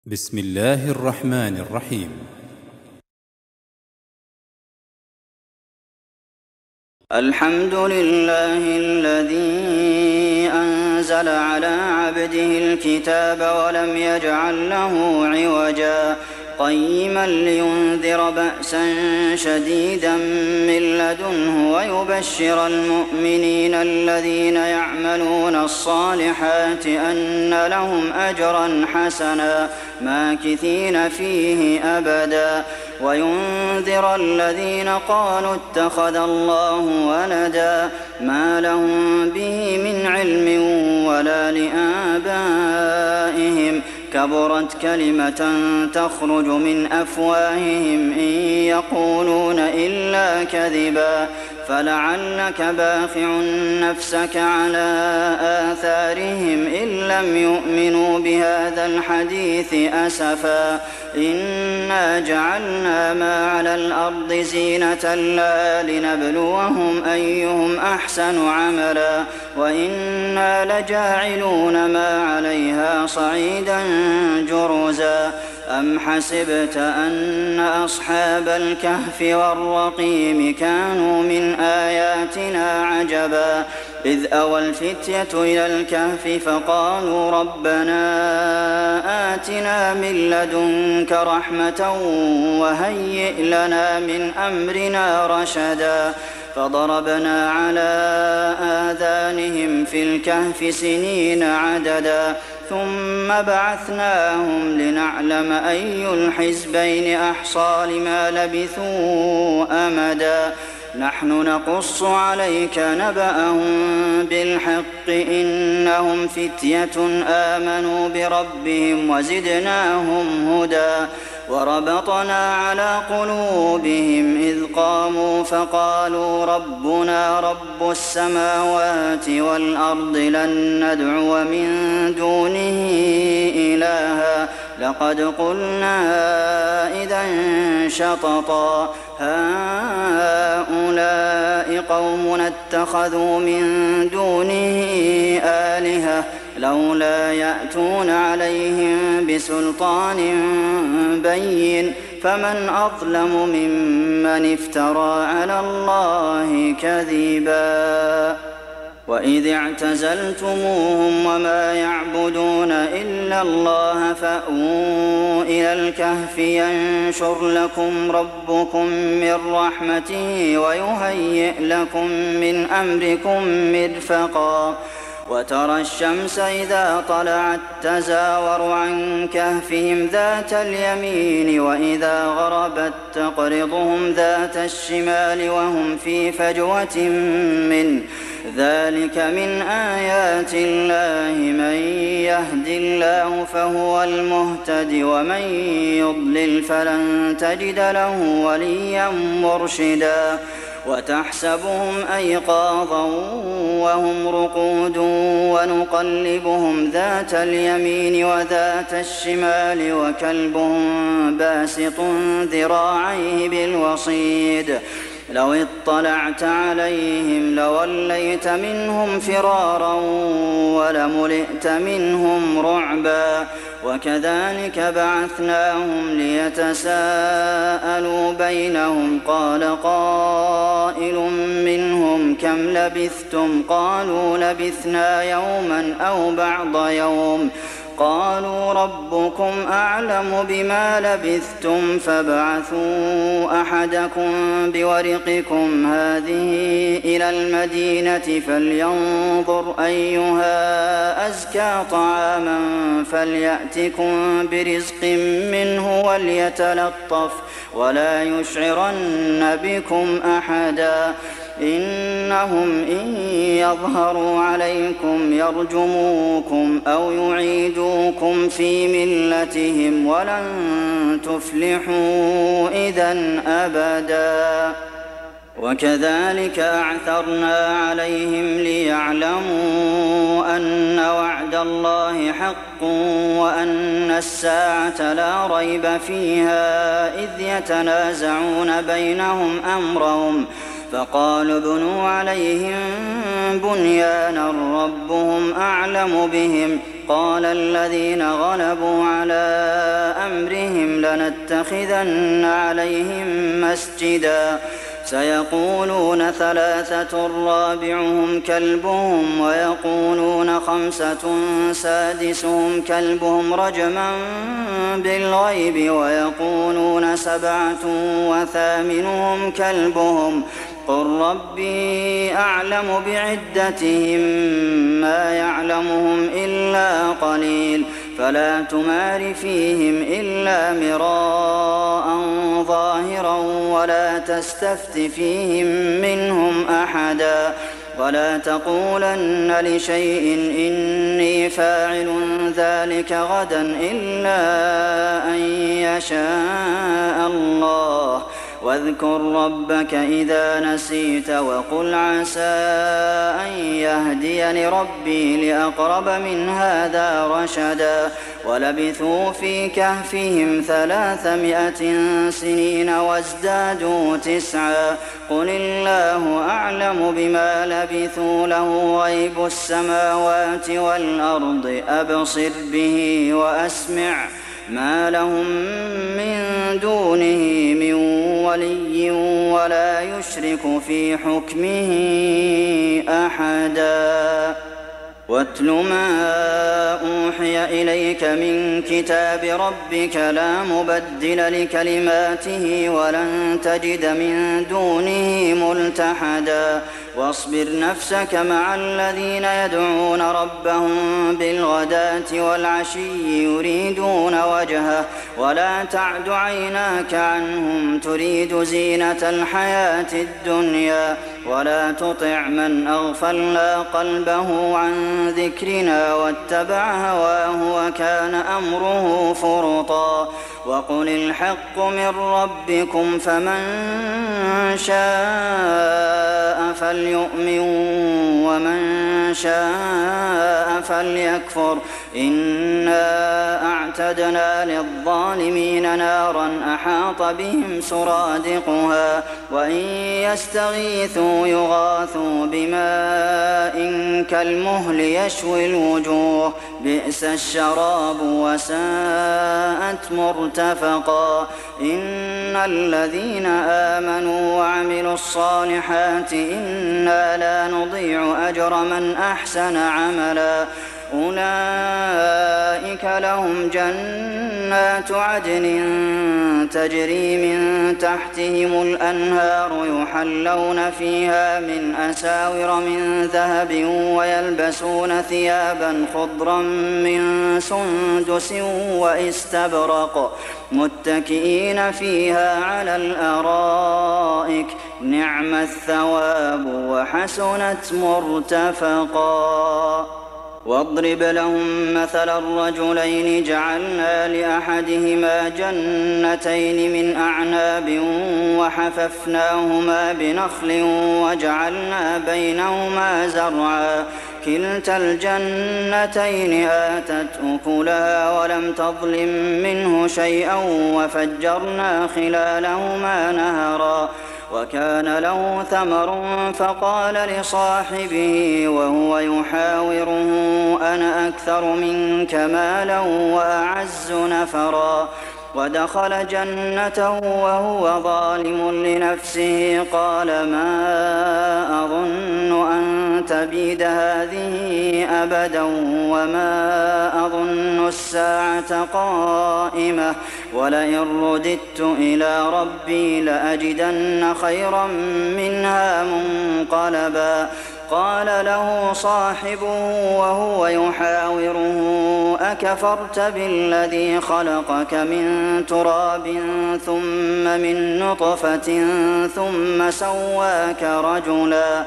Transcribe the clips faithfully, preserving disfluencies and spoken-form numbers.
بسم الله الرحمن الرحيم. الحمد لله الذي أنزل على عبده الكتاب ولم يجعل له عوجا قيما لينذر بأسا شديدا من لدنه ويبشر المؤمنين الذين يعملون الصالحات أن لهم أجرا حسنا ماكثين فيه أبدا وينذر الذين قالوا اتخذ الله ولدا ما لهم به من علم ولا لآبائهم كبرت كلمة تخرج من أفواههم إن يقولون إلا كذبا فلعلك باخع نفسك على آثارهم إن لم يؤمنوا بهذا الحديث أسفا إنا جعلنا ما على الأرض زينة لها لنبلوهم أيهم أحسن عملا وإنا لجاعلون ما عليها صعيدا جرزا أم حسبت أن أصحاب الكهف والرقيم كانوا من آياتنا عجبا إذ أوى الفتية إلى الكهف فقالوا ربنا آتنا من لدنك رحمة وهيئ لنا من أمرنا رشدا فضربنا على آذانهم في الكهف سنين عددا ثم بعثناهم لنعلم أي الحزبين أحصى لما لبثوا أمدا نحن نقص عليك نبأهم بالحق إنهم فتية آمنوا بربهم وزدناهم هدى وربطنا على قلوبهم إذ قاموا فقالوا ربنا رب السماوات والأرض لن ندعو من دونه إلها لقد قلنا إذا شططا هؤلاء قومنا اتخذوا من دونه آلهة لولا يأتون عليهم بسلطان بين فمن أظلم ممن افترى على الله كذبا وإذ اعتزلتموهم وما يعبدون إلا الله فأووا إلى الكهف ينشر لكم ربكم من رحمته ويهيئ لكم من أمركم مرفقا وترى الشمس إذا طلعت تزاور عن كهفهم ذات اليمين وإذا غربت تقرضهم ذات الشمال وهم في فجوة منه ذلك من آيات الله من يهد الله فهو المهتد ومن يضلل فلن تجد له وليا مرشدا وتحسبهم أيقاظا وهم رقود ونقلبهم ذات اليمين وذات الشمال وكلبهم باسط ذراعيه بالوصيد لو اطلعت عليهم لوليت منهم فرارا ولملئت منهم رعبا وكذلك بعثناهم ليتساءلوا بينهم قال قائل منهم كم لبثتم قالوا لبثنا يوما أو بعض يوم قالوا ربكم أعلم بما لبثتم فابعثوا أحدكم بورقكم هذه إلى المدينة فلينظر أيها أزكى طعاما فليأتكم برزق منه وليتلطف ولا يشعرن بكم أحدا إنهم إن يظهروا عليكم يرجموكم أو يعيدوكم في ملتهم ولن تفلحوا إذا أبدا وكذلك أعثرنا عليهم ليعلموا أن وعد الله حق وأن الساعة لا ريب فيها إذ يتنازعون بينهم أمرهم فقالوا ابنوا عليهم بنيانا ربهم أعلم بهم قال الذين غلبوا على أمرهم لنتخذن عليهم مسجدا سيقولون ثلاثة رابعهم كلبهم ويقولون خمسة سادسهم كلبهم رجما بالغيب ويقولون سبعة وثامنهم كلبهم قل ربي أعلم بعدتهم ما يعلمهم إلا قليل فلا تمار فيهم إلا مراء ظاهرا ولا تستفت فيهم منهم أحدا ولا تقولن لشيء إني فاعل ذلك غدا إلا أن يشاء الله واذكر ربك إذا نسيت وقل عسى أن يهديني ربي لأقرب من هذا رشدا ولبثوا في كهفهم ثلاثمائة سنين وازدادوا تسعا قل الله أعلم بما لبثوا له غيب السماوات والأرض أبصر به وأسمع ما لهم من دونه من ولي ولا يشرك في حكمه أحدا واتل ما أوحي إليك من كتاب ربك لا مبدل لكلماته ولن تجد من دونه ملتحدا واصبر نفسك مع الذين يدعون ربهم بالغداة والعشي يريدون وجهه ولا تعد عيناك عنهم تريد زينة الحياة الدنيا ولا تطع من أغفلنا قلبه عن ذكرنا واتبع هواه وكان أمره فرطا وقل الحق من ربكم فمن شاء فليؤمن ومن شاء فليكفر إنا أعتدنا للظالمين نارا أحاط بهم سرادقها وإن يستغيثوا يغاثوا بماء كالمهل يشوي الوجوه بئس الشراب وساءت مرتفقا إن الذين آمنوا وعملوا الصالحات إنا لا نضيع أجر من أحسن عملا أولئك لهم جنات عدن تجري من تحتهم الأنهار يحلون فيها من أساور من ذهب ويلبسون ثيابا خضرا من سندس واستبرق متكئين فيها على الأرائك نعم الثواب وحسنت مرتفقا واضرب لهم مثل الرجلين جعلنا لأحدهما جنتين من أعناب وحففناهما بنخل وجعلنا بينهما زرعا كلتا الجنتين آتت أكلها ولم تظلم منه شيئا وفجرنا خلالهما نهرا وكان له ثمر فقال لصاحبه وهو يحاوره أنا أكثر منك مالا وأعز نفرا ودخل جنته وهو ظالم لنفسه قال ما أظن أن تبيد هذه أبدا وما أظن الساعة قائمة ولئن رددت إلى ربي لأجدن خيرا منها منقلبا قال له صاحبه وهو يحاوره أكفرت بالذي خلقك من تراب ثم من نطفة ثم سواك رجلا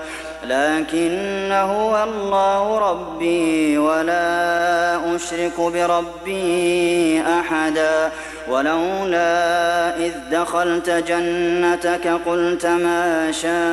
لكن هو الله ربي ولا أشرك بربي أحدا ولولا إذ دخلت جنتك قلت ما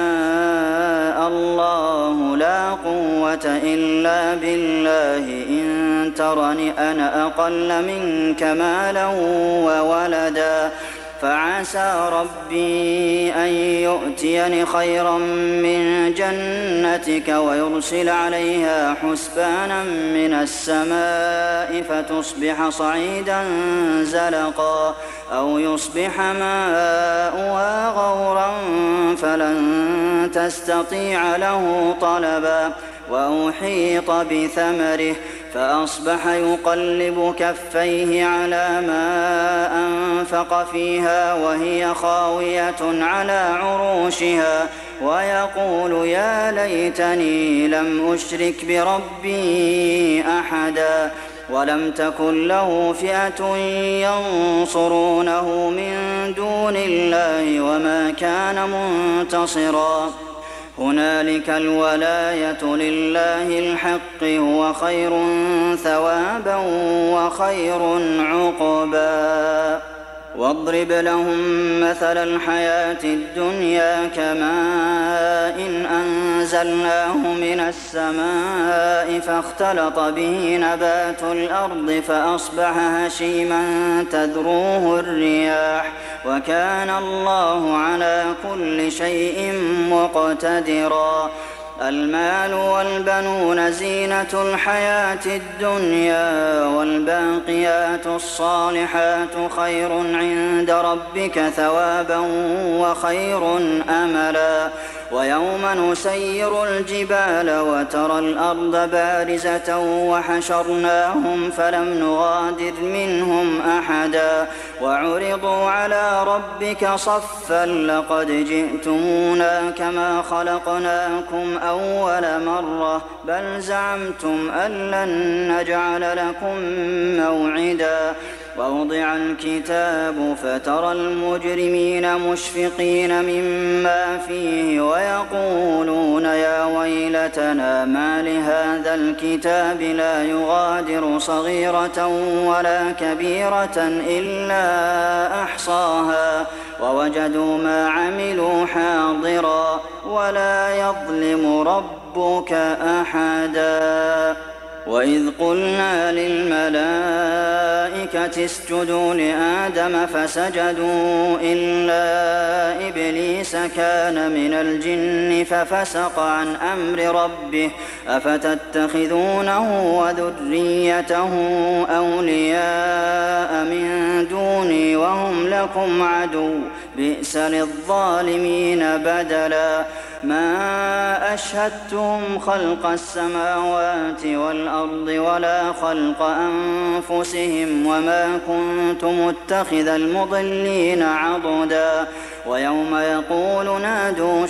شاء الله لا قوة إلا بالله إن ترني أنا أقل منك مالا وولدا فعسى ربي أن يؤتيني خيرا من جنتك ويرسل عليها حسبانا من السماء فتصبح صعيدا زلقا أو يصبح ماؤها غورا فلن تستطيع له طلبا وأحيط بثمره فأصبح يقلب كفيه على ما أنفق فيها وهي خاوية على عروشها ويقول يا ليتني لم أشرك بربي أحدا ولم تكن له فئة ينصرونه من دون الله وما كان منتصرا هنالك الولاية لله الحق هو خير ثوابا وخير عقبا واضرب لهم مثل الحياة الدنيا كماء إن أنزلناه من السماء فاختلط به نبات الأرض فأصبح هشيما تذروه الرياح وكان الله على كل شيء مقتدرا المال والبنون زينة الحياة الدنيا والباقيات الصالحات خير عند ربك ثوابا وخير أملا ويوم نسير الجبال وترى الأرض بارزة وحشرناهم فلم نغادر منهم أحدا وعرضوا على ربك صفا لقد جئتمونا كما خلقناكم أول مرة بل زعمتم أن لن نجعل لكم موعدا ووضع الكتاب فترى المجرمين مشفقين مما فيه ويقولون يا ويلتنا ما لهذا الكتاب لا يغادر صغيرة ولا كبيرة إلا أحصاها ووجدوا ما عملوا حاضرا ولا يظلم ربك أحدا وإذ قلنا للملائكة اسجدوا لآدم فسجدوا إلا إبليس كان من الجن ففسق عن أمر ربه أفتتخذونه وذريته أولياء من دوني وهم لكم عدو بئس للظالمين بدلا ما أشهدتهم خلق السماوات والأرض ولا خلق أنفسهم وما كنت متخذ المضلين عضدا ويوم يقول نادوا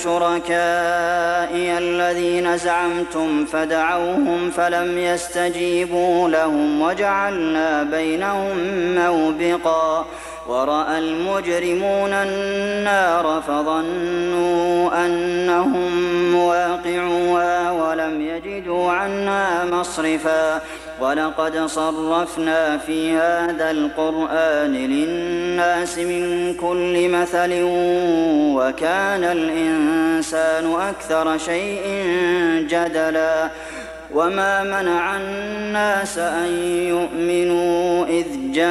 شركائي الذين زعمتم فدعوهم فلم يستجيبوا لهم وجعلنا بينهم موبقا ورأى المجرمون النار فظنوا أنهم مواقعوها ولم يجدوا عنها مصرفا ولقد صرفنا في هذا القرآن للناس من كل مثل وكان الإنسان أكثر شيء جدلا وما منع الناس أن يؤمنوا إذ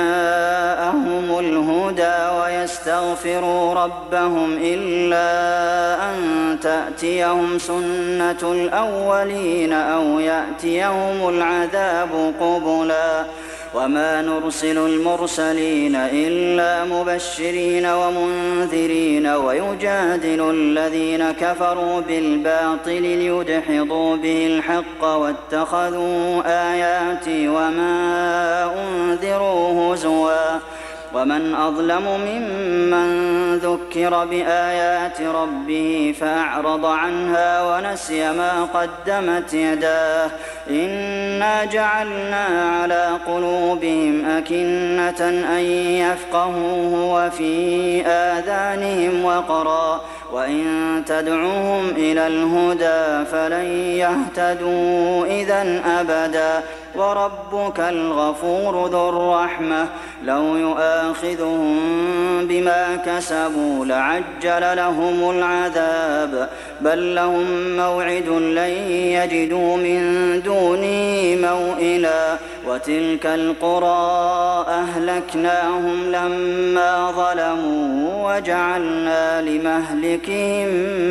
جاءهم الهدى ويستغفروا ربهم إلا أن تأتيهم سنة الأولين أو يأتيهم العذاب قبلا وما نرسل المرسلين إلا مبشرين ومنذرين ويجادل الذين كفروا بالباطل ليدحضوا به الحق واتخذوا آياتي وما أنذروا هزوا ومن أظلم ممن ذكر بآيات ربه فأعرض عنها ونسي ما قدمت يداه إنا جعلنا على قلوبهم أكنة أن يفقهوه وفي آذانهم وقرا وإن تدعوهم إلى الهدى فلن يهتدوا إذا أبدا وربك الغفور ذو الرحمة لو يؤاخذهم بما كسبوا لعجل لهم العذاب بل لهم موعد لن يجدوا من دونه موئلا وتلك القرى أهلكناهم لما ظلموا وجعلنا لمهلكهم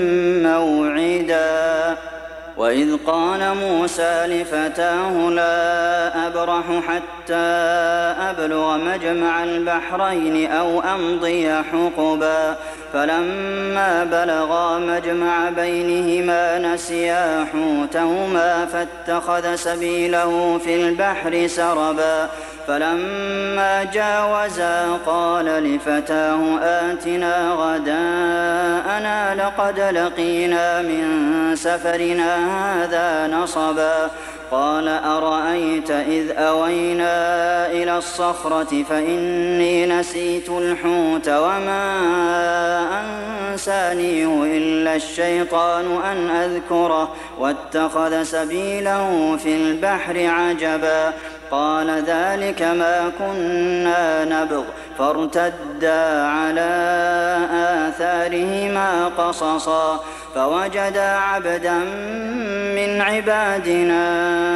موعدا وإذ قال موسى لفتاه لا أبرح حتى أبلغ مجمع البحرين أو أمضي حقبا فلما بلغا مجمع بينهما نسيا حوتهما فاتخذ سبيله في البحر سربا فلما جاوزا قال لفتاه آتنا غداءنا لقد لقينا من سفرنا هذا نصبا قال أرأيت إذ أوينا إلى الصخرة فإني نسيت الحوت وما أنسانيه إلا الشيطان أن أذكره واتخذ سبيله في البحر عجبا قال ذلك ما كنا نبغ فارتدا على آثارهما قصصا فوجدا عبدا من عبادنا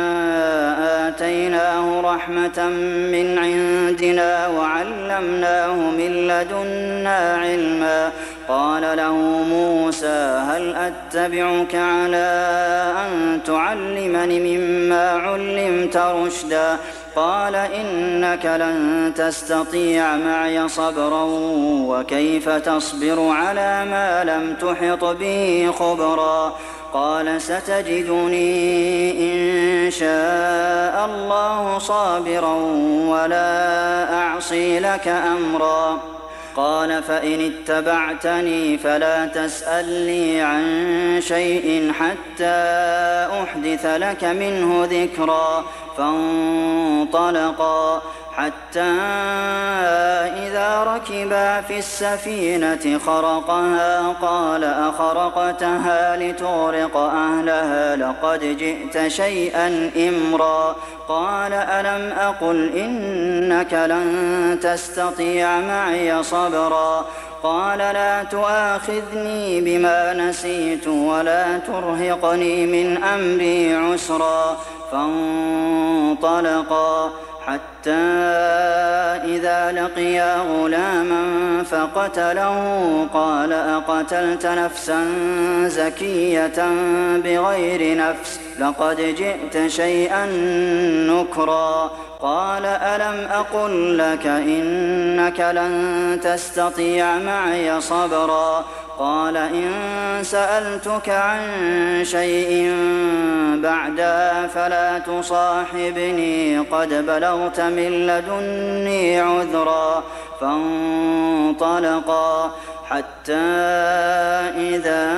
آتيناه رحمة من عندنا وعلمناه من لدنا علما قال له موسى هل أتبعك على أن تعلمني مما علمت رشدا قال إنك لن تستطيع معي صبرا وكيف تصبر على ما لم تحط به خبرا قال ستجدني إن شاء الله صابرا ولا أعصي لك أمرا قال فإن اتبعتني فلا تسألني عن شيء حتى أحدث لك منه ذكرا فانطلقا حتى إذا ركبا في السفينة خرقها قال أخرقتها لتغرق أهلها لقد جئت شيئا إمرا قال ألم أقل إنك لن تستطيع معي صبرا قال لا تؤاخذني بما نسيت ولا ترهقني من أمري عسرا فانطلقا حتى إذا لقيا غلاما فقتله قال أقتلت نفسا زكية بغير نفس لقد جئت شيئا نكرا قال ألم أقل لك إنك لن تستطيع معي صبرا قال إن سألتك عن شيء بعدها فلا تصاحبني قد بلغت من لدني عذرا فانطلقا حتى إذا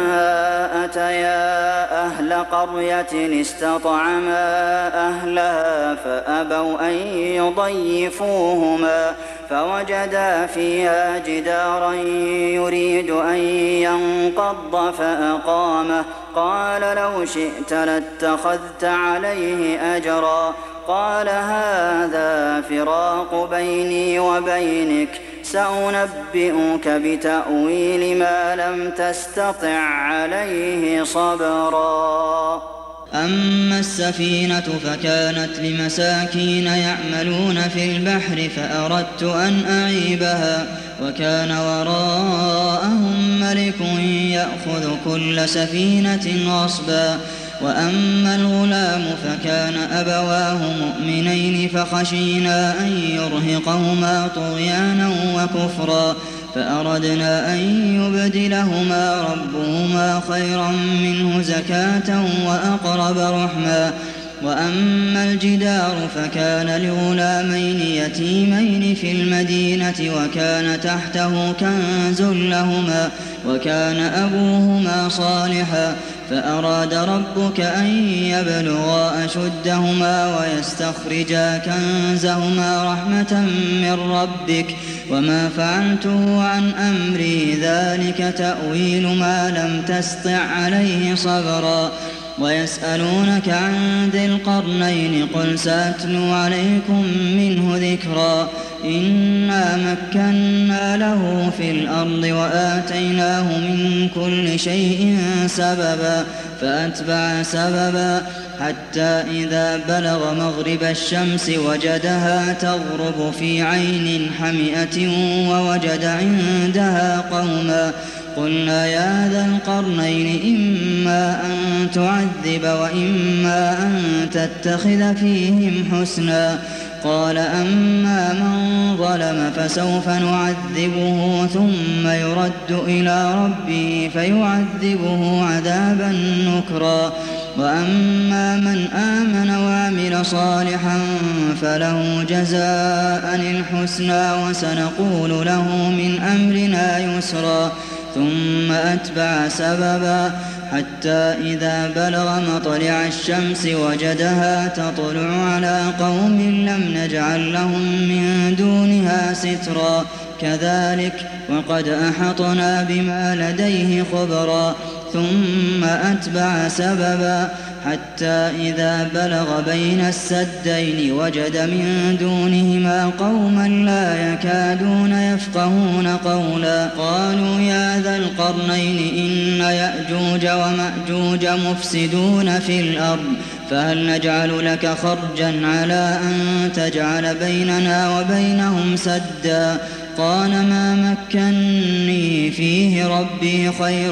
أتيا أهل قرية استطعما أهلها فأبوا أن يضيفوهما فوجدا فيها جدارا يريد أن ينقض فأقامه قال لو شئت لاتخذت عليه أجرا قال هذا فراق بيني وبينك سأنبئك بتأويل ما لم تستطع عليه صبرا أما السفينة فكانت لمساكين يعملون في البحر فأردت أن أعيبها وكان وراءهم ملك يأخذ كل سفينة غصبا وأما الغلام فكان أبواه مؤمنين فخشينا أن يرهقهما طغيانا وكفرا فأردنا أن يبدلهما ربهما خيرا منه زكاة وأقرب رحما وأما الجدار فكان لغلامين يتيمين في المدينة وكان تحته كنز لهما وكان أبوهما صالحا فأراد ربك أن يبلغا أشدهما ويستخرجا كنزهما رحمة من ربك وما فعلته عن أمري ذلك تأويل ما لم تسطع عليه صبرا ويسألونك عن ذي القرنين قل سأتلو عليكم منه ذكرا إنا مكنا له في الأرض وآتيناه من كل شيء سببا فأتبع سببا حتى إذا بلغ مغرب الشمس وجدها تغرب في عين حمئة ووجد عندها قوما قلنا يا ذا القرنين إما أن تعذب وإما أن تتخذ فيهم حسنا قال أما من ظلم فسوف نعذبه ثم يرد إلى ربه فيعذبه عذابا نكرا وأما من آمن وعمل صالحا فله جزاء الحسنى وسنقول له من أمرنا يسرا ثم أتبع سببا حتى إذا بلغ مطلع الشمس وجدها تطلع على قوم لم نجعل لهم من دونها سترا كذلك وقد أحطنا بما لديه خبرا ثم أتبع سببا حتى إذا بلغ بين السدين وجد من دونهما قوما لا يكادون يفقهون قولا قالوا يا ذا القرنين إن يأجوج ومأجوج مفسدون في الأرض فهل نجعل لك خرجا على أن تجعل بيننا وبينهم سدا قال ما مكني فيه ربي خير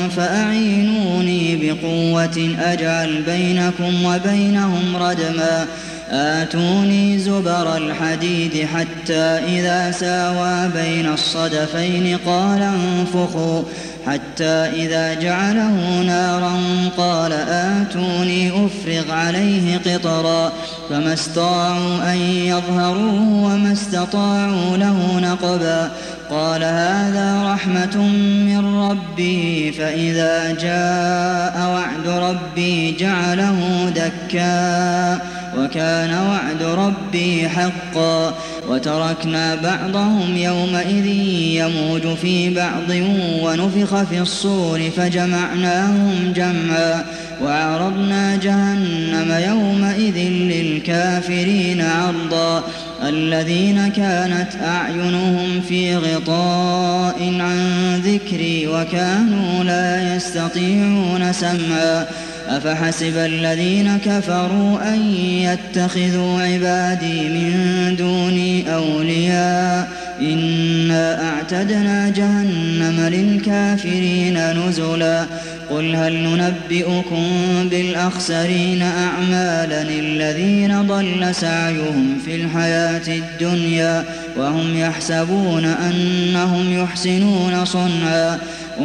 فأعينوني بقوة أجعل بينكم وبينهم ردما آتوني زبر الحديد حتى إذا ساوى بين الصدفين قال انفخوا حتى إذا جعله نارا قال آتوني أفرغ عليه قطرا فما استطاعوا أن يظهروه وما استطاعوا له نقبا قال هذا رحمة من ربي فإذا جاء وعد ربي جعله دكا وكان وعد ربي حقا وتركنا بعضهم يومئذ يموج في بعض ونفخ في الصور فجمعناهم جمعا وعرضنا جهنم يومئذ للكافرين عرضا الذين كانت أعينهم في غطاء عن ذكري وكانوا لا يستطيعون سمعا أفحسب الذين كفروا أن يتخذوا عبادي من دوني أولياء إنا أعتدنا جهنم للكافرين نزلا قل هل ننبئكم بالأخسرين أعمالا الذين ضل سعيهم في الحياة الدنيا وهم يحسبون أنهم يحسنون صنعا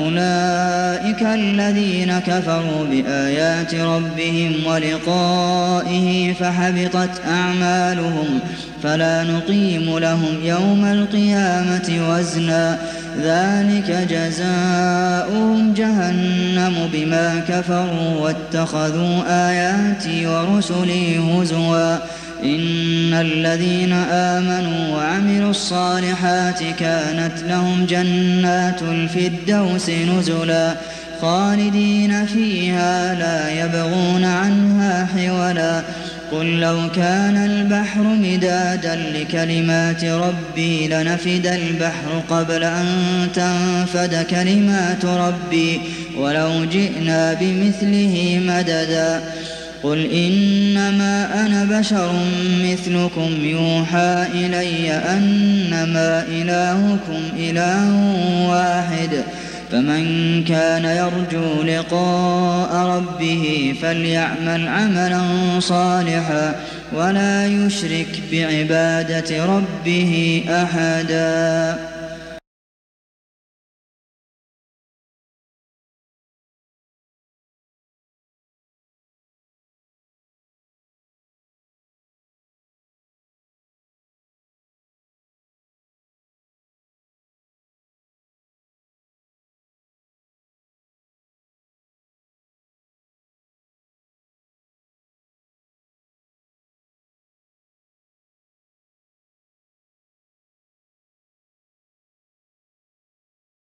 أولئك الذين كفروا بآيات ربهم ولقائه فحبطت أعمالهم فلا نقيم لهم يوم القيامة وزنا ذلك جزاؤهم جهنم بما كفروا واتخذوا آياتي ورسلي هزوا إن الذين آمنوا وعملوا الصالحات كانت لهم جنات الفردوس نزلا خالدين فيها لا يبغون عنها حولا قل لو كان البحر مدادا لكلمات ربي لنفد البحر قبل أن تنفد كلمات ربي ولو جئنا بمثله مددا قل إنما أنا بشر مثلكم يوحى إلي أنما إلهكم إله واحد فمن كان يرجو لقاء ربه فليعمل عملا صالحا ولا يشرك بعبادة ربه أحدا.